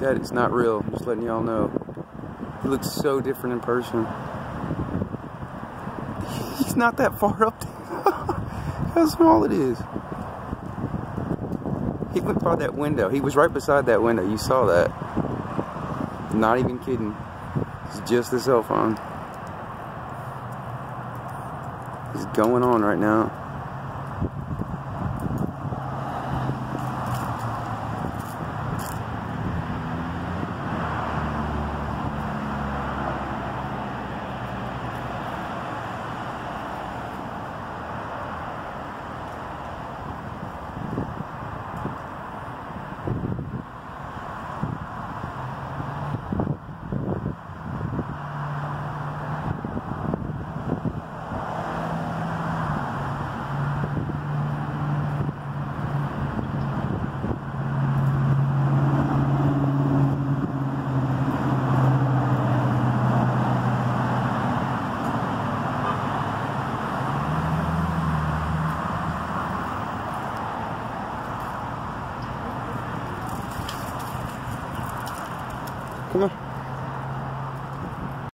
that is not real. I'm just letting y'all know. He looks so different in person. He's not that far up there. How small it is. He went by that window. He was right beside that window. You saw that. Not even kidding. It's just the cell phone. It's going on right now.